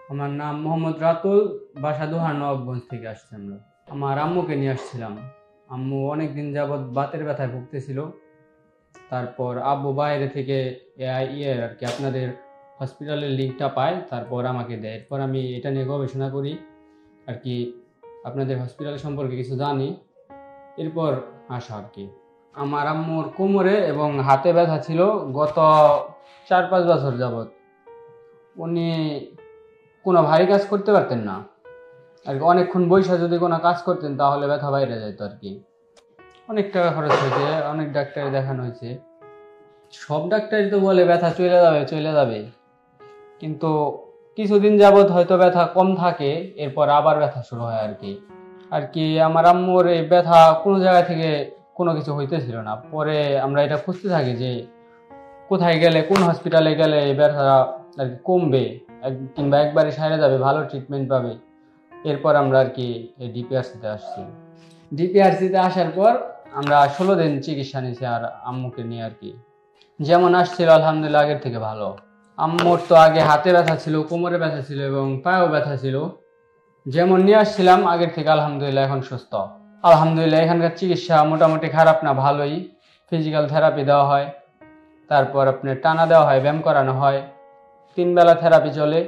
আমার নাম মোহাম্মদ রাতুল, বাসা দোহার নবাবগঞ্জ থেকে আসছি আমরা। আমার আম্মুকে নিয়ে আসছিলাম। আম্মু অনেকদিন যাবৎ বাতের ব্যথায় ভুগতেছিল। তারপর আব্বু বাইরে থেকে আর কি আপনাদের হসপিটালের লিঙ্কটা পায়, তারপর আমাকে দেয়। এরপর আমি এটা নিয়ে গবেষণা করি আর কি, আপনাদের হসপিটাল সম্পর্কে কিছু জানি, এরপর আসা আর কি। আমার আম্মুর কোমরে এবং হাতে ব্যথা ছিল গত 4-5 বছর যাবৎ। উনি কোনো ভারী কাজ করতে পারতেন না আর কি, অনেকক্ষণ বৈশা যদি কোনো কাজ করতেন তাহলে ব্যথা বাইরে যেত আর কি। অনেক টাকা খরচ হয়েছে, অনেক ডাক্তারে দেখানো হয়েছে। সব ডাক্তারই তো বলে ব্যথা চলে যাবে, কিন্তু কিছুদিন যাবৎ হয়তো ব্যথা কম থাকে, এরপর আবার ব্যথা শুরু হয় আর কি। আমার আম্মুর এই ব্যথা কোনো জায়গা থেকে কোনো কিছু হইতেছিল না। পরে আমরা এটা খুঁজতে থাকি যে কোথায় গেলে, কোন হসপিটালে গেলে এই ব্যথা আর কি কমবে কিংবা একবারে সারে যাবে, ভালো ট্রিটমেন্ট পাবে। এরপর আমরা আর কি এই ডিপিআরসিতে আসছি। ডিপিআরসিতে আসার পর আমরা 16 দিন চিকিৎসা নিয়েছি আর আম্মুকে নিয়ে আর কি। যেমন আসছিল আলহামদুলিল্লাহ আগের থেকে ভালো। আম্মুর তো আগে হাতে ব্যথা ছিল, কোমরে ব্যথা ছিল এবং পায়েও ব্যথা ছিল। যেমন নিয়ে আসছিলাম আগের থেকে আলহামদুলিল্লাহ এখন সুস্থ। আলহামদুলিল্লাহ এখানকার চিকিৎসা মোটামুটি খারাপ না, ভালোই। ফিজিক্যাল থেরাপি দেওয়া হয়, তারপর আপনার টানা দেওয়া হয়, ব্যায়াম করানো হয়, 3 বেলা থেরাপি চলে।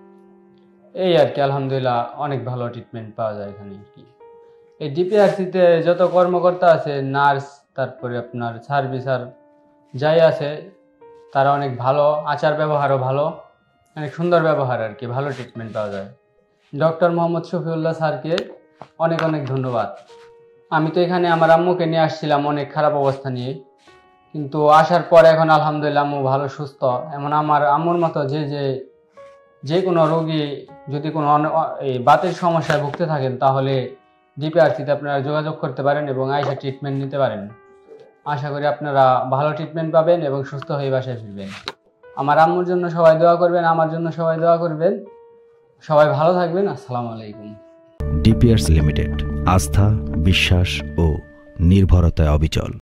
এই আর কি, আলহামদুলিল্লাহ অনেক ভালো ট্রিটমেন্ট পাওয়া যায় এখানে আর কি। এই ডিপিআরসিতে যত কর্মকর্তা আছে, নার্স, তারপরে আপনার সার্ভিসার যাই আছে, তারা অনেক ভালো, আচার ব্যবহারও ভালো, অনেক সুন্দর ব্যবহার আর কি, ভালো ট্রিটমেন্ট পাওয়া যায়। ডক্টর মোহাম্মদ শফিউল্লাহ স্যারকে অনেক অনেক ধন্যবাদ। আমি তো এখানে আমার আম্মুকে নিয়ে আসছিলাম অনেক খারাপ অবস্থা নিয়ে, কিন্তু আসার পর এখন আলহামদুলিল্লাহ আম্মু ভালো সুস্থ। এমন আমার আম্মুর মতো যে কোনো রোগী যদি কোনো এই বাতের সমস্যায় ভুগতে থাকেন, তাহলে ডিপিআরসিতে আপনারা যোগাযোগ করতে পারেন এবং আইসা ট্রিটমেন্ট নিতে পারেন। আশা করি আপনারা ভালো ট্রিটমেন্ট পাবেন এবং সুস্থ হয়ে বাসায় ফিরবেন। আমার আম্মুর জন্য সবাই দোয়া করবেন, আমার জন্য সবাই দোয়া করবেন। সবাই ভালো থাকবেন। আসসালামু আলাইকুম। ডিপিআরসি লিমিটেড, আস্থা, বিশ্বাস ও নির্ভরতায় অবিচল।